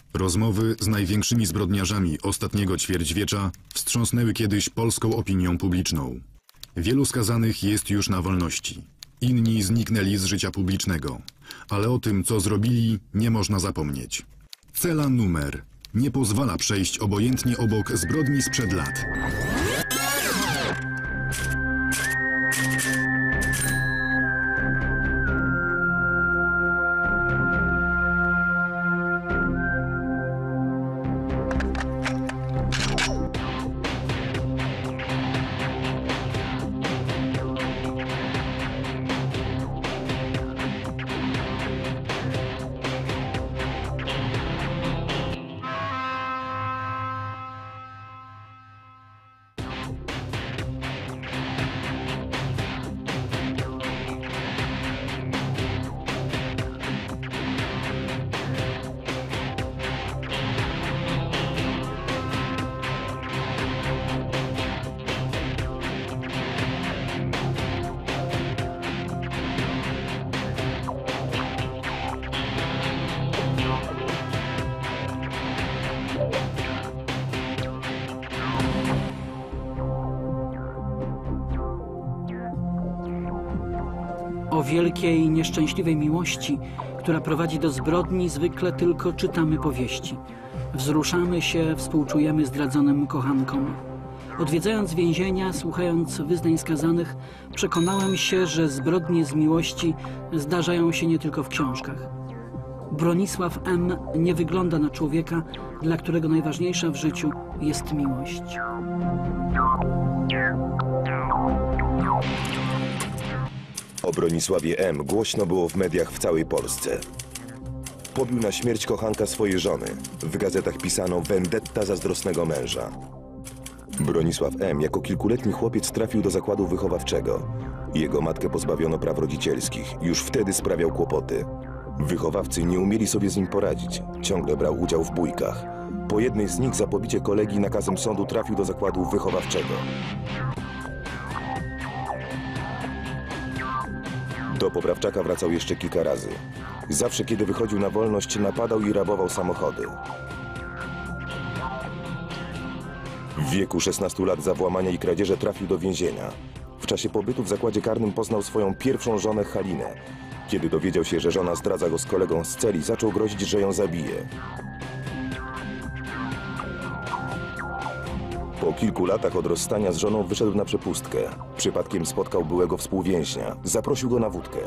Rozmowy z największymi zbrodniarzami ostatniego ćwierćwiecza wstrząsnęły kiedyś polską opinią publiczną. Wielu skazanych jest już na wolności. Inni zniknęli z życia publicznego. Ale o tym, co zrobili, nie można zapomnieć. Cela numer nie pozwala przejść obojętnie obok zbrodni sprzed lat. O wielkiej, nieszczęśliwej miłości, która prowadzi do zbrodni, zwykle tylko czytamy powieści. Wzruszamy się, współczujemy zdradzonym kochankom. Odwiedzając więzienia, słuchając wyznań skazanych, przekonałem się, że zbrodnie z miłości zdarzają się nie tylko w książkach. Bronisław M. nie wygląda na człowieka, dla którego najważniejsza w życiu jest miłość. O Bronisławie M. głośno było w mediach w całej Polsce. Pobił na śmierć kochanka swojej żony. W gazetach pisano vendetta zazdrosnego męża. Bronisław M. jako kilkuletni chłopiec trafił do zakładu wychowawczego. Jego matkę pozbawiono praw rodzicielskich. Już wtedy sprawiał kłopoty. Wychowawcy nie umieli sobie z nim poradzić. Ciągle brał udział w bójkach. Po jednej z nich za pobicie kolegi nakazem sądu trafił do zakładu wychowawczego. Do Poprawczaka wracał jeszcze kilka razy. Zawsze, kiedy wychodził na wolność, napadał i rabował samochody. W wieku 16 lat za włamania i kradzieże trafił do więzienia. W czasie pobytu w zakładzie karnym poznał swoją pierwszą żonę Halinę. Kiedy dowiedział się, że żona zdradza go z kolegą z celi, zaczął grozić, że ją zabije. Po kilku latach od rozstania z żoną wyszedł na przepustkę. Przypadkiem spotkał byłego współwięźnia. Zaprosił go na wódkę.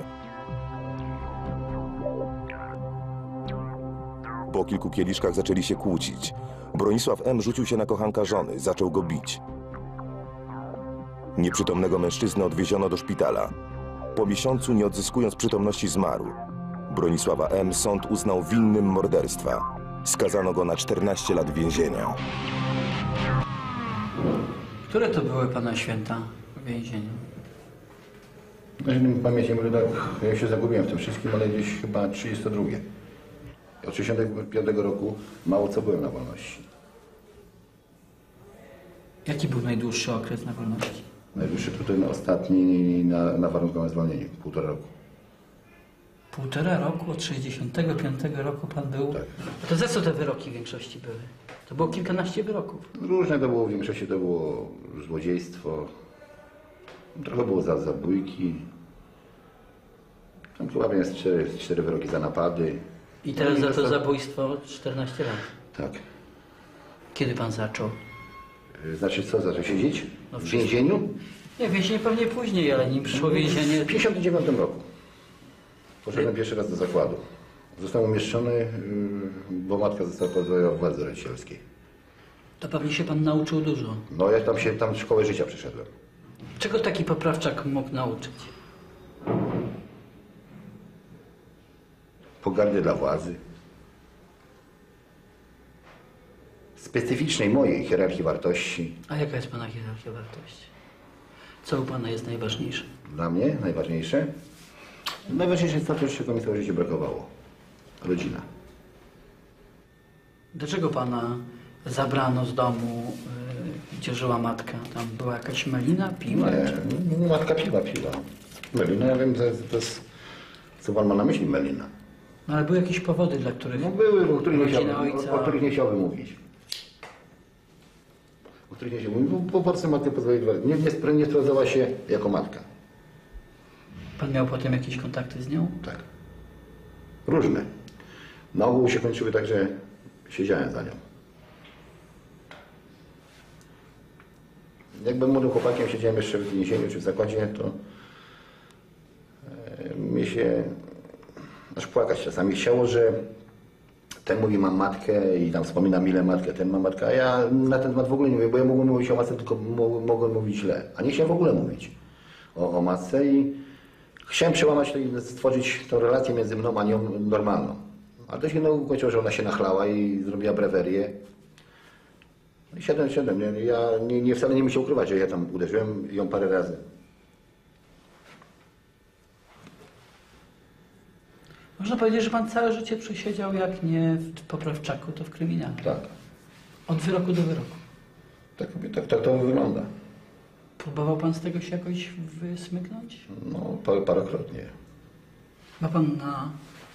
Po kilku kieliszkach zaczęli się kłócić. Bronisław M. rzucił się na kochanka żony. Zaczął go bić. Nieprzytomnego mężczyznę odwieziono do szpitala. Po miesiącu, nie odzyskując przytomności, zmarł. Bronisława M. sąd uznał winnym morderstwa. Skazano go na 14 lat więzienia. Które to były pana święta w więzieniu? W pamięci może tak, ja się zagubiłem w tym wszystkim, ale gdzieś chyba 32. Od 65 roku mało co byłem na wolności. Jaki był najdłuższy okres na wolności? Najdłuższy tutaj na ostatni na warunkowym zwolnieniu, 1,5 roku. 1,5 roku? Od 65 roku pan był? Tak. To za co te wyroki w większości były? To było kilkanaście wyroków. Różne to było, w większości to było złodziejstwo, trochę było za zabójki. Tam chyba jest 4 wyroki za napady. I teraz za to zabójstwo 14 lat. Tak. Kiedy pan zaczął? Znaczy co, zaczął siedzieć? No w więzieniu? Nie, więzienie pewnie później, ale nim przyszło więzienie... W 59 roku. Poszedłem pierwszy raz do zakładu. Został umieszczony, bo matka została pozbawiona władzy rodzicielskiej. To pewnie się pan nauczył dużo. No ja tam szkołę życia przeszedłem. Czego taki poprawczak mógł nauczyć? Pogardy dla władzy. Specyficznej mojej hierarchii wartości. A jaka jest pana hierarchia wartości? Co u pana jest najważniejsze? Dla mnie najważniejsze? Najważniejsze jest to, czego mi całe życie brakowało. Rodzina. Dlaczego pana zabrano z domu, gdzie żyła matka? Tam była jakaś melina, piła? Nie, matka piła. Melina, ja wiem, to jest, co pan ma na myśli melina. No ale były jakieś powody, dla których No były, rodzina ojca... o których nie chciałbym mówić. O których nie chciałbym mówić, bo po prostu matka pozwoliła. Nie sprawdzała się jako matka. Pan miał potem jakieś kontakty z nią? Tak. Różne. Na ogół się kończyły tak, że siedziałem za nią. Jak byłem młodym chłopakiem, siedziałem jeszcze w więzieniu czy w zakładzie, to mi się aż płakać czasami chciało, że ten mówi mam matkę i tam wspominam ile matkę, ten ma matkę, a ja na ten temat w ogóle nie mówię, bo ja mogłem mówić o matce, tylko mogłem mówić źle, a nie chciałem w ogóle mówić o matce i chciałem przełamać to i stworzyć tą relację między mną a nią normalną. Ale to się ukończyło, że ona się nachlała i zrobiła brewerię. No i siadłem. Ja wcale nie musiał ukrywać, że ja tam uderzyłem ją parę razy. Można powiedzieć, że pan całe życie przesiedział, jak nie w poprawczaku, to w kryminale. Tak. Od wyroku do wyroku. Tak to wygląda. Próbował pan z tego się jakoś wysmyknąć? No, parokrotnie. Ma pan na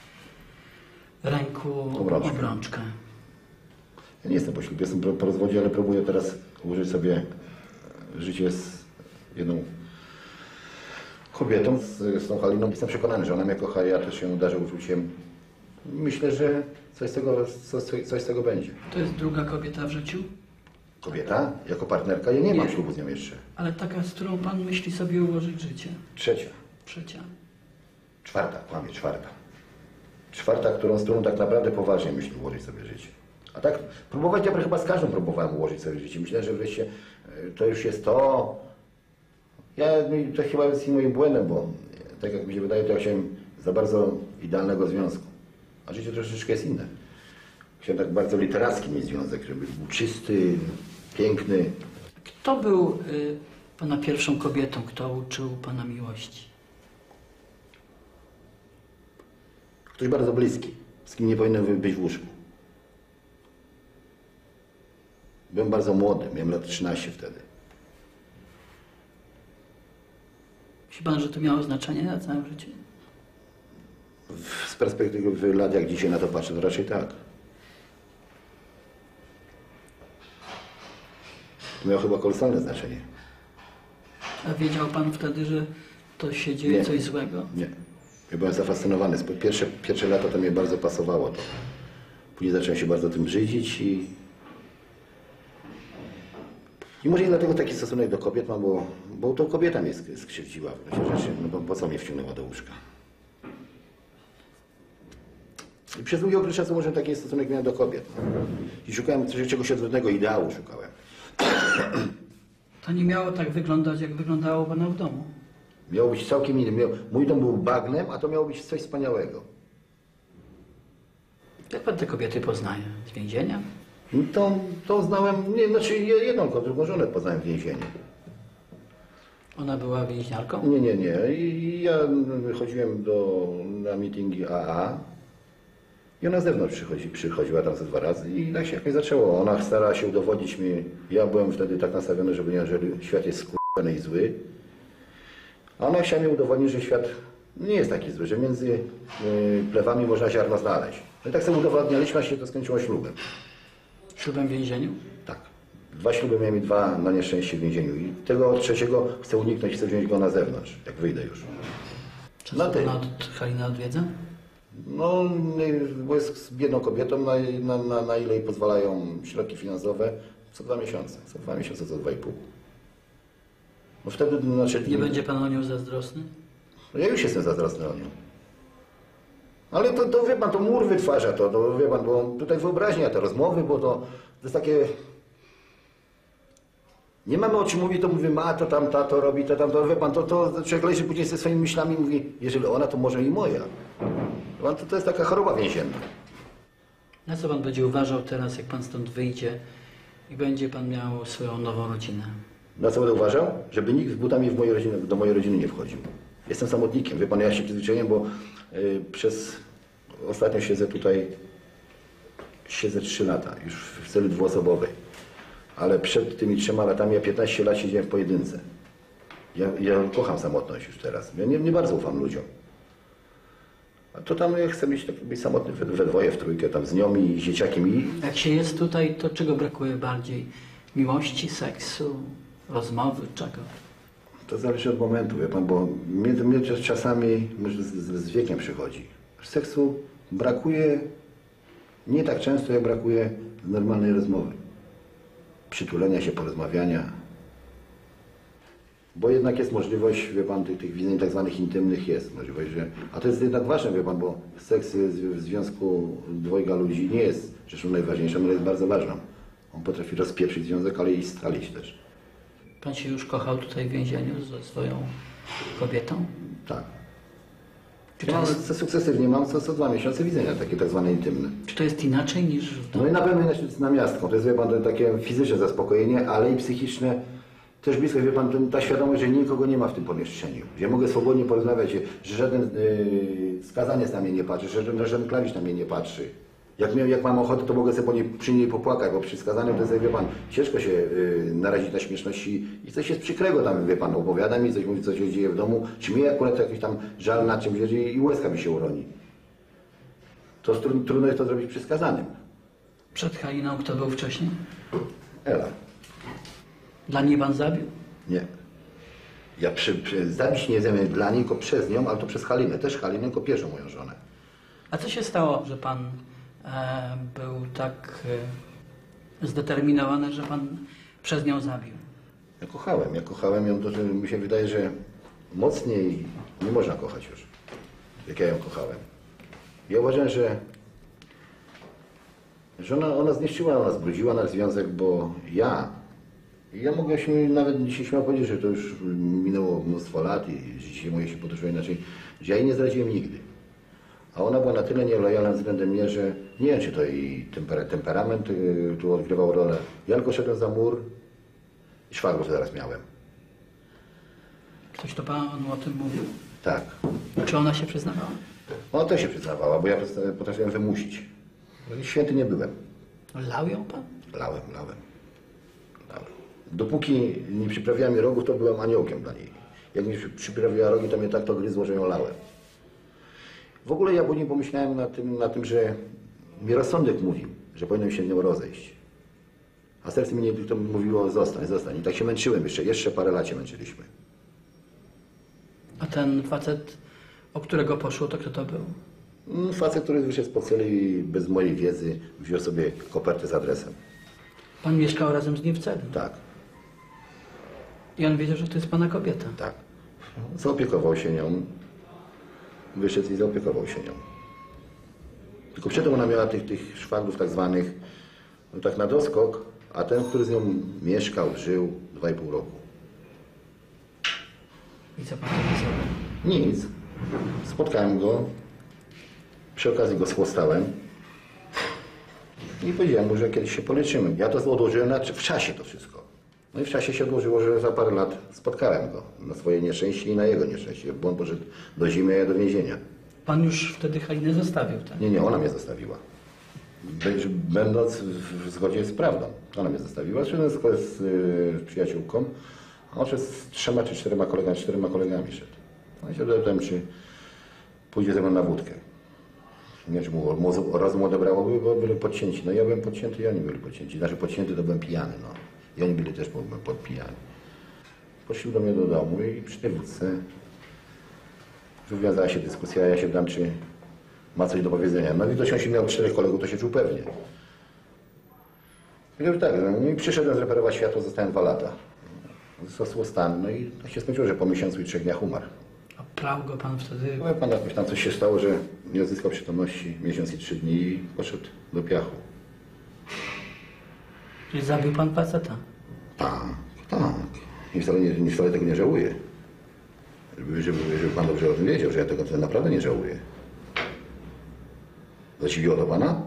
ręku obrączkę. Ja nie jestem po ślubie, jestem po rozwodzie, ale próbuję teraz ułożyć sobie życie z jedną kobietą, z tą Haliną. Jestem przekonany, że ona mnie kocha, ja też się darzę uczuciem. Myślę, że coś z tego będzie. To jest druga kobieta w życiu? Kobieta? Jako partnerka? Ja nie mam Nie. ślubu z nią jeszcze. Ale taka, z którą pan myśli sobie ułożyć życie? Trzecia. Trzecia. Czwarta. Czwarta, z którą tak naprawdę poważnie myślę ułożyć sobie życie. A tak próbować, ja chyba z każdą próbowałem ułożyć sobie życie. Myślę, że wreszcie to już jest to. To chyba jest moim błędem, bo tak jak mi się wydaje, to ja chciałem za bardzo idealnego związku. A życie troszeczkę jest inne. Chciałem tak bardzo literacki mieć związek, żeby był czysty, piękny. Kto był pana pierwszą kobietą, kto uczył pana miłości? Ktoś bardzo bliski, z kim nie powinienem być w łóżku. Byłem bardzo młody, miałem lat 13 wtedy. Myśli pan, że to miało znaczenie na całym życiu? Z perspektywy lat, jak dzisiaj na to patrzę, to raczej tak. To miało chyba kolosalne znaczenie. A wiedział pan wtedy, że to się dzieje Nie. coś złego? Nie. Ja byłem zafascynowany. Pierwsze lata to mnie bardzo pasowało. To. Później zacząłem się bardzo tym brzydzić i może i dlatego taki stosunek do kobiet mam, bo to kobieta mnie skrzywdziła w gruncie rzeczy. No bo po co mnie wciągnęła do łóżka? I przez długi okres czasu może taki stosunek miałem do kobiet. No. I szukałem czegoś odwrotnego, ideału szukałem. To nie miało tak wyglądać, jak wyglądało pana w domu. Miało być całkiem inny. Mój dom był bagnem, a to miało być coś wspaniałego. Jak pan te kobiety poznaje? Z więzienia? To znałem, jedną, drugą żonę poznałem w więzieniu. Ona była więźniarką? Nie. I ja chodziłem na meetingi AA i ona z zewnątrz przychodziła tam ze 2 razy i tak się jakoś zaczęło. Ona starała się udowodnić mi, ja byłem wtedy tak nastawiony, że świat jest skurwiony i zły. A ona chciała mi udowodnić, że świat nie jest taki zły, że między plewami można ziarno znaleźć. No i tak sobie udowodnialiśmy, a się to skończyło ślubem. Ślubem w więzieniu? Tak. 2 śluby miałem i 2 na nieszczęście w więzieniu. I tego trzeciego chcę uniknąć, chcę wziąć go na zewnątrz, jak wyjdę już. Często pana Halina odwiedza? No, bo jest biedną kobietą, na ile jej pozwalają środki finansowe, co 2 miesiące. Co 2 miesiące, co 2,5. No wtedy, Nie będzie pan o nią zazdrosny? No ja już jestem zazdrosny o nią. Ale to wie pan, to mur wytwarza to wie pan, bo tutaj wyobraźnia, te rozmowy, bo to jest takie... Nie mamy o czym mówić, to mówimy, a to tam, to robi, to tam, to wie pan, to człowiek leży później ze swoimi myślami i mówi, jeżeli ona, to może i moja. Wie pan, to jest taka choroba więzienna. Na co pan będzie uważał teraz, jak pan stąd wyjdzie i będzie pan miał swoją nową rodzinę? Na co będę uważał? Żeby nikt z butami do mojej rodziny nie wchodził. Jestem samotnikiem, wie pan, ja się przyzwyczaiłem, bo ostatnio siedzę 3 lata, już w celi 2-osobowej. Ale przed tymi 3 latami ja 15 lat siedziałem w pojedynce. Ja kocham samotność już teraz. Ja nie bardzo ufam ludziom. A to tam ja chcę być samotny we dwoje, w trójkę, tam z nią i z dzieciakiem i... Jak się jest tutaj, to czego brakuje bardziej? Miłości, seksu, rozmowy, czego? To zależy od momentu, wie pan, bo mnie czasami może z wiekiem przychodzi. Seksu brakuje nie tak często, jak brakuje normalnej rozmowy. Przytulenia się, porozmawiania. Bo jednak jest możliwość, wie pan, tych widzeń tak zwanych intymnych jest możliwość, że... A to jest jednak ważne, wie pan, bo seks w związku dwojga ludzi nie jest rzeczą najważniejszą, ale jest bardzo ważną. On potrafi rozpieprzyć związek, ale i scalić też. Pan się już kochał tutaj w więzieniu ze swoją kobietą? Tak. Czy to Ja jest, sukcesywnie mam co 2 miesiące widzenia, takie tak zwane intymne. czy to jest inaczej niż w domu? No i na pewno jest namiastką. To jest, wie pan, to takie fizyczne zaspokojenie, ale i psychiczne. Też blisko, wie pan, ta świadomość, że nikogo nie ma w tym pomieszczeniu. Że ja mogę swobodnie porozmawiać, że żaden skazaniec na mnie nie patrzy, że żaden klawisz na mnie nie patrzy. Jak mam ochotę, to mogę sobie przy niej popłakać, bo przy skazanym to jest, wie pan, ciężko się narazić na śmieszności i coś jest przykrego tam, wie pan, opowiada mi, coś mówi, co się dzieje w domu, czy mnie akurat jakiś tam żal na czymś jest i łezka mi się uroni. To trudno jest to zrobić przy skazanym. Przed Haliną kto był wcześniej? Ela. Dla niej pan zabił? Nie. Ja zabić nie wiem dla niej, tylko przez nią, ale to przez Halinę. Też Halinę, tylko pierwszą moją żonę. A co się stało, że pan był tak zdeterminowany, że pan przez nią zabił? Ja kochałem ją, to że mi się wydaje, że mocniej nie można kochać już, jak ja ją kochałem. Ja uważam, że ona zniszczyła, ona zbrudziła nasz związek, bo ja mogę się nawet dzisiaj śmiało powiedzieć, że to już minęło mnóstwo lat i życie moje się potoczyło inaczej, że ja jej nie zdradziłem nigdy. A ona była na tyle nielojalna względem mnie, że nie wiem, czy to jej temperament tu odgrywał rolę. Ja tylko szedłem za mur i szwagrów zaraz miałem. Ktoś to panu o tym mówił? Tak. Czy ona się przyznawała? Ona też się przyznawała, bo ja potrafiłem wymusić. No, święty nie byłem. Lał ją pan? Lałem. Dopóki nie przyprawiła mi rogów, to byłem aniołkiem dla niej. Jak mi przyprawiła rogi, to mnie tak to gryzło, że ją lałem. W ogóle ja później pomyślałem na tym, że mi rozsądek mówił, że powinienem się z nią rozejść. A serce mi to mówiło, zostań. I tak się męczyłem jeszcze parę lat się męczyliśmy. A ten facet, o którego poszło, to kto to był? Facet, który wyszedł z po celi bez mojej wiedzy, wziął sobie kopertę z adresem. Pan mieszkał razem z nim w celi? Tak, I on wiedział, że to jest pana kobieta? tak. Zaopiekował się nią. Wyszedł i zaopiekował się nią. Tylko przedtem ona miała tych szwagrów tak zwanych, no tak na doskok, a ten, który z nią mieszkał, żył 2,5 roku. I co pan wtedy zrobił? Nic. Spotkałem go. Przy okazji go schłostałem. I powiedziałem mu, że kiedyś się poleczymy. Ja to odłożyłem w czasie to wszystko. No i w czasie się odłożyło, że za parę lat spotkałem go. Na swoje nieszczęście i na jego nieszczęście. Bo on poszedł do zimy, a ja do więzienia. Pan już wtedy Halinę zostawił, tak? Nie, ona mnie zostawiła. Będąc w zgodzie z prawdą. Ona mnie zostawiła. Szedłem z przyjaciółką, a on szedł z 3 czy 4 kolegami szedł. No i się dodałem, czy pójdzie ze mną na wódkę. Nie wiem, czy mu rozum odebrało, bo byli podcięci. No ja byłem podcięty i oni byli podcięci. Znaczy podcięty to byłem pijany, no. I oni byli też podpijani. Poszli do mnie do domu i przy tej wódce wywiązała się dyskusja, ja się pytam, czy ma coś do powiedzenia. No widocznie on się miał 4 kolegów, to się czuł pewnie. I tak, no i przyszedłem zreperować światło, zostałem 2 lata. Został stan, no i tak się skończyło, że po miesiącu i 3 dniach umarł. A prał go pan wtedy? No pan jakoś tam coś się stało, że nie odzyskał przytomności miesiąc i 3 dni i poszedł do piachu. Czyli zabił pan faceta? Tak. I wcale tego nie żałuję. Żeby pan dobrze o tym wiedział, że ja tego naprawdę nie żałuję. Zadziwiło to pana?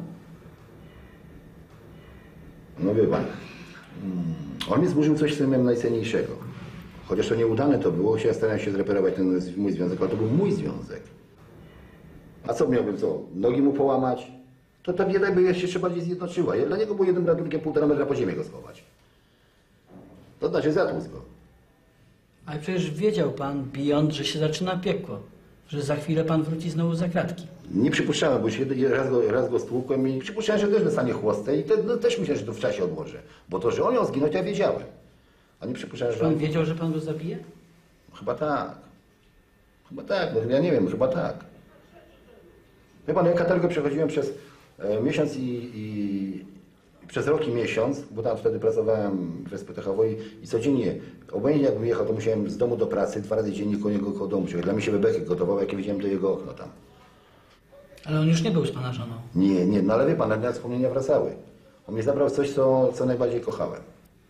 No wie pan. On mi zburzył coś, co miałem najcenniejszego. Chociaż to nieudane to było, ja starałem się zreperować ten mój związek, ale to był mój związek. A co miałbym, nogi mu połamać? To ta bieda by się jeszcze bardziej zjednoczyła. Ja dla niego był jednym ratunkiem 1,5 metra po ziemię go schować. To znaczy zatłuc go. Ale przecież wiedział pan, bijąc, że się zaczyna piekło. Że za chwilę pan wróci znowu za kratki. Nie przypuszczałem, bo już raz go stłukłem i przypuszczałem, że też dostanie chłostę i też myślałem, że to w czasie odłożę. Bo to, że on miał zginąć, ja wiedziałem. A nie przypuszczałem, że Pan on... wiedział, że pan go zabije? Chyba tak. Chyba tak, no ja nie wiem, chyba tak. Wie pan, ja katorgę przechodziłem przez miesiąc i przez rok i miesiąc, bo tam wtedy pracowałem w SPTHW i codziennie, obojętnie jakbym jechał, to musiałem z domu do pracy 2 razy dziennie koło domu przyjechać. Dla mnie się bebechy gotowały, jak ja widziałem do jego okno tam. Ale on już nie był z pana żoną. Nie, no ale wie pan, na wspomnienia wracały. On mi zabrał coś, co najbardziej kochałem.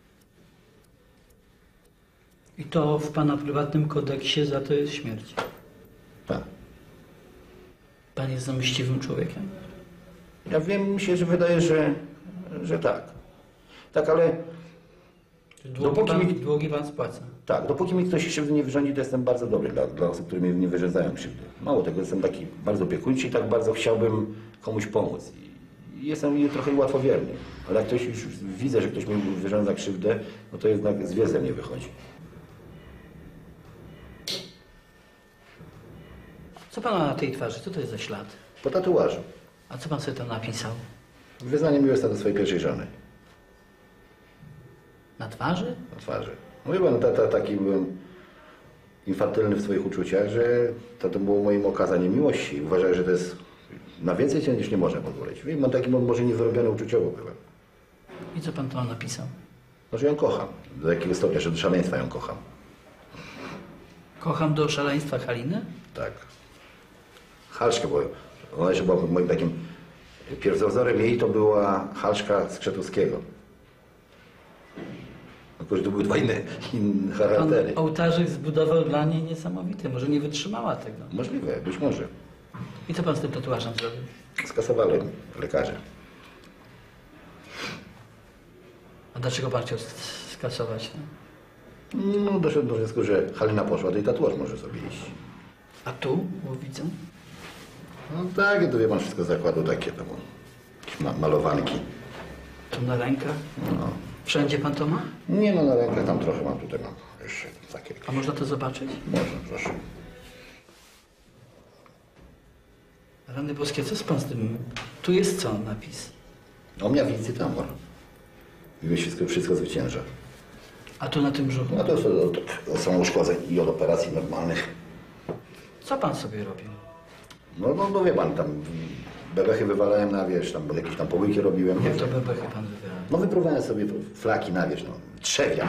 I to w pana prywatnym kodeksie za to jest śmierć. Tak. Pan jest zamyśliwym człowiekiem. Ja wiem, mi się że wydaje, że tak. Tak, ale Długi pan spłaca. tak, dopóki mi ktoś krzywdy nie wyrządzi, to jestem bardzo dobry dla osób, które mi nie wyrządzają krzywdy. Mało tego, jestem taki bardzo opiekuńczy i tak bardzo chciałbym komuś pomóc. I jestem trochę łatwowierny. Ale jak ktoś już widzę, że ktoś mi wyrządza krzywdę, no to jednak z wiedzą nie wychodzi. Co pan ma na tej twarzy? Co to jest za ślad? Po tatuażu. A co pan sobie tam napisał? Wyznanie miłosna do swojej pierwszej żony. Na twarzy? Na twarzy. No chyba taki byłem infantylny w swoich uczuciach, że to było moim okazaniem miłości. Uważałem, że to jest na więcej się niż nie można pozwolić. Mam taki może niewyrobiony uczuciowo byłem. I co pan tam napisał? No, że ją kocham. Do jakiego stopnia, że do szaleństwa ją kocham. Kocham do szaleństwa Halinę? Tak. Halszkę, bo ona jeszcze była moim takim pierwowzorem jej to była Halszka z Krzetowskiego. Tylko, że to były 2 inne Pan charaktery. ołtarzyk zbudował dla niej niesamowity. Może nie wytrzymała tego. Możliwe, być może. I co pan z tym tatuażem zrobił? Skasowałem lekarze. A dlaczego pan chciał skasować? No, doszedłem do wniosku, że Halina poszła, to i tatuaż może sobie iść. A tu, bo widzę. No tak, to wie pan, wszystko zakładał takie tam, jakieś malowanki. Tu na rękach. No. Wszędzie pan to ma? Nie no, na rękach tam trochę mam, tutaj mam jeszcze takie. A można to zobaczyć? Można, proszę. Rany boskie, co z pan z tym? Tu jest co napis? O mnie widzę tamor. I wszystko zwycięża. A tu na tym brzuchu? No to są uszkodzeń i od operacji normalnych. Co pan sobie robił? No wie pan, tam bebechy wywalałem na wierzch, tam jakieś tam połyki robiłem. Jak to bebechy pan wybiera? No wypróbowałem sobie flaki na wierzch, no, trzewia.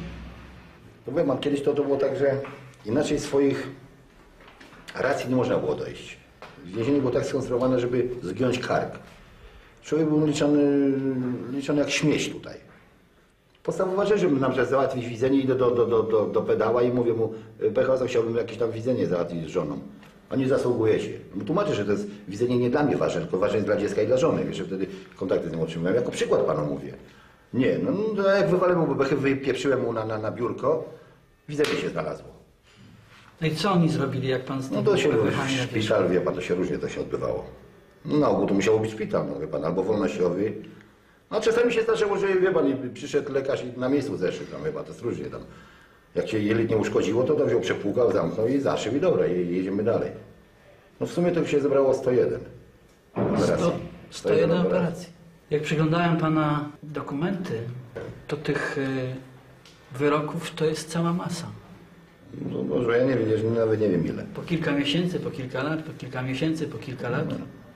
To wie pan, kiedyś to było tak, że inaczej swoich racji nie można było dojść. Więzienie było tak skonstruowane, żeby zgiąć kark. Człowiek był liczony jak śmieć tutaj. Podstawowa rzecz, żeby nam załatwić widzenie, idę do pedała i mówię mu, Pechoza, chciałbym jakieś tam widzenie załatwić z żoną. A nie zasługujecie. Tłumaczę, że to jest widzenie nie dla mnie ważne, tylko ważne jest dla dziecka i dla żony. Wiesz, że wtedy kontakty z nią otrzymałem. Jako przykład panu mówię. Nie, no jak wywalę mu bechy, wypieprzyłem mu na biurko, widzenie się znalazło. No i co oni zrobili, jak pan z tym No to się bebechami szpital, wie pan, to się różnie to się odbywało. No na ogół to musiało być szpital, no wie pan, albo wolnościowy. No czasami się zdarzyło, że wie pan, i przyszedł lekarz i na miejscu zeszył tam, wie pan, to jest różnie tam. Jak się jelit nie uszkodziło, to wziął, przepłukał, zamknął i zaszył i dobra, i jedziemy dalej. No w sumie to się zebrało 101 operacji. 101 operacji. Jak przeglądałem pana dokumenty, to tych wyroków to jest cała masa. No może ja nie wiem, nawet nie wiem ile. Po kilka miesięcy, po kilka lat, po kilka miesięcy, po kilka lat.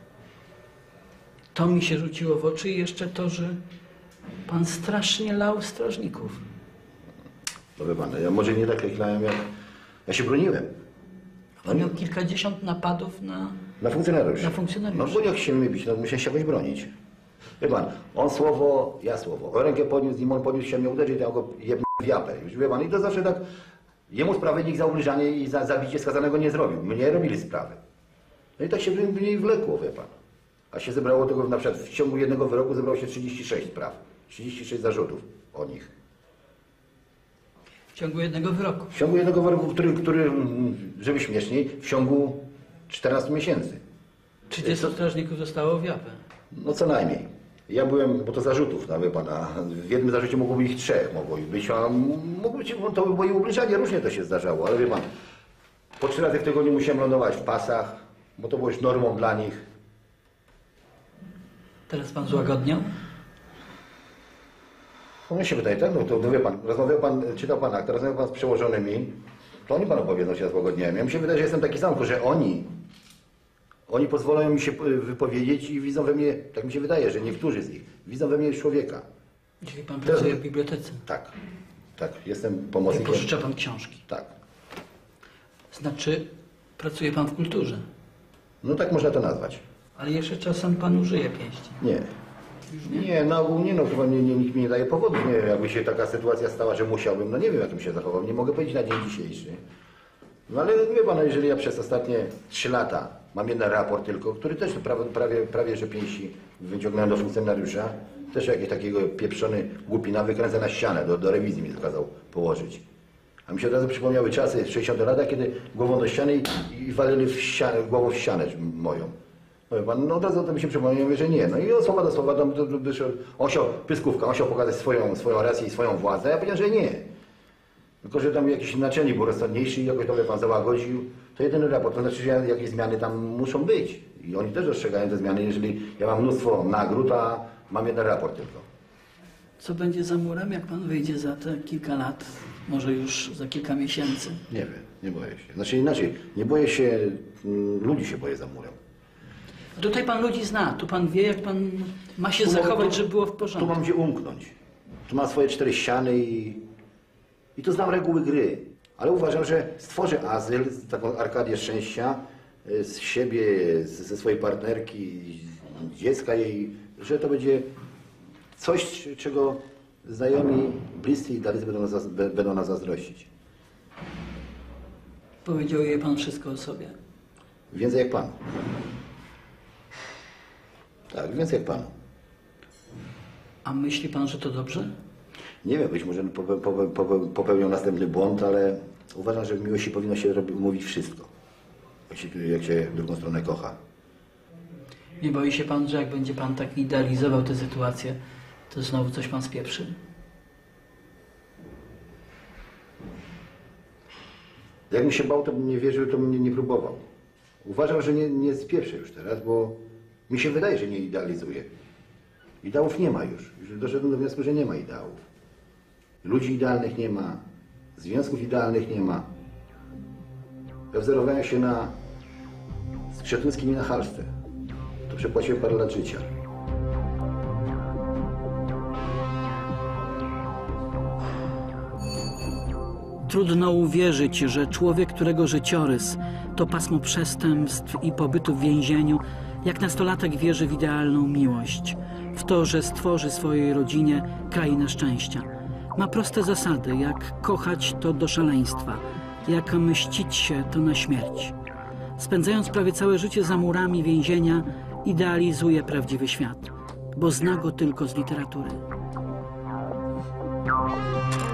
To mi się rzuciło w oczy i jeszcze to, że pan strasznie lał strażników. No wie pan, ja może nie tak lałem, jak ja się broniłem. Pan miał kilkadziesiąt napadów Na funkcjonariuszy. Na funkcjonariuszy. No bo jak się mnie bić, no musiałem się jakoś bronić. Wie pan, on słowo, ja słowo. O rękę podniósł, nim on podniósł się mnie uderzyć, to ja go jebnę w japę. Już wie pan, i to zawsze tak, jemu sprawy nikt za ubliżanie i za zabicie skazanego nie zrobił. Mnie robili sprawy. No i tak się w niej wlekło, wie pan. A się zebrało tego, na przykład w ciągu jednego wyroku zebrało się 36 spraw. 36 zarzutów o nich. W ciągu jednego wyroku. W ciągu jednego wyroku, który żeby śmieszniej, w ciągu 14 miesięcy. 30 strażników zostało w japę. No co najmniej. Ja byłem, bo to zarzutów, no, wie pana, w jednym zarzucie mogło być ich 3, mogło ich być, a mogło być, to by było i ubliżanie, różnie to się zdarzało, ale wie pan, Po 3 razy w tygodniu musiałem lądować w pasach, bo to było już normą dla nich. Teraz pan złagodniał? No mi się wydaje, tak? No to wie pan, rozmawiał pan, czytał pan akt, rozmawiał pan z przełożonymi, to oni panu powiedzą, że ja złagodniałem. Ja mi się wydaje, że jestem taki sam, tylko że oni pozwalają mi się wypowiedzieć i widzą we mnie, tak mi się wydaje, że niektórzy z nich widzą we mnie człowieka. Dzisiaj pan pracuje w bibliotece. Tak, jestem I pomocnikiem. pożycza pan książki. Tak, Znaczy, pracuje pan w kulturze. no tak można to nazwać. Ale jeszcze czasem pan użyje pięści. Nie. Nie, na ogół nie, no chyba nikt mi nie daje powodu, nie wiem, jakby się taka sytuacja stała, że musiałbym, no nie wiem, jak bym się zachował, nie mogę powiedzieć na dzień dzisiejszy. No ale wie pan, no, jeżeli ja przez ostatnie 3 lata mam jeden raport tylko, który też prawie że pięści wyciągnąłem do funkcjonariusza, też jakiś takiego pieprzony głupina wykręca na ścianę, do rewizji mi kazał położyć. A mi się od razu przypomniały czasy 60 lata, kiedy głową do ściany i walili głową w ścianę moją. Powie pan, no od razu to mi się przypomniał, mówię, że nie. No i od słowa do słowa, on chciał, pyskówka, on chciał pokazać swoją rację i swoją władzę, a ja powiedziałem, że nie. Tylko, że tam jakiś naczelnik był rozsądniejszy i jakoś to wie pan załagodził, to jedyny raport, to znaczy, że jakieś zmiany tam muszą być. I oni też dostrzegają te zmiany, jeżeli ja mam mnóstwo nagród, a mam jeden raport tylko. Co będzie za murem, jak pan wyjdzie za te kilka lat, może już za kilka miesięcy? Nie wiem, nie boję się. Znaczy inaczej, nie boję się, ludzi się boję za murem. Tutaj pan ludzi zna, tu pan wie, jak pan ma się zachować, żeby było w porządku. Tu mam gdzie umknąć. Tu mam swoje 4 ściany i to znam reguły gry. Ale uważam, że stworzę azyl, taką arkadię szczęścia z siebie, ze swojej partnerki, z dziecka jej, że to będzie coś, czego znajomi, bliscy i dalecy będą nas zazdrościć. Powiedział jej pan wszystko o sobie. Więcej jak pan. Tak, więcej jak panu. A myśli pan, że to dobrze? Nie wiem, być może popełnią następny błąd, ale uważam, że w miłości powinno się mówić wszystko. Jak się drugą stronę kocha. Nie boi się pan, że jak będzie pan tak idealizował tę sytuację, to znowu coś pan spieprzy? Jakbym się bał, to bym nie wierzył, to bym nie próbował. Uważam, że nie spieprzę już teraz, bo mi się wydaje, że nie idealizuję. Ideałów nie ma już. Już doszedłem do wniosku, że nie ma ideałów. Ludzi idealnych nie ma, związków idealnych nie ma. Ja wzorowałem się na Skrzetuńskim i na Halszce. To przepłaciłem parę lat życia. Trudno uwierzyć, że człowiek, którego życiorys to pasmo przestępstw i pobytu w więzieniu, jak nastolatek wierzy w idealną miłość, w to, że stworzy swojej rodzinie krainę szczęścia. Ma proste zasady, jak kochać to do szaleństwa, jak mścić się to na śmierć. Spędzając prawie całe życie za murami więzienia, idealizuje prawdziwy świat, bo zna go tylko z literatury.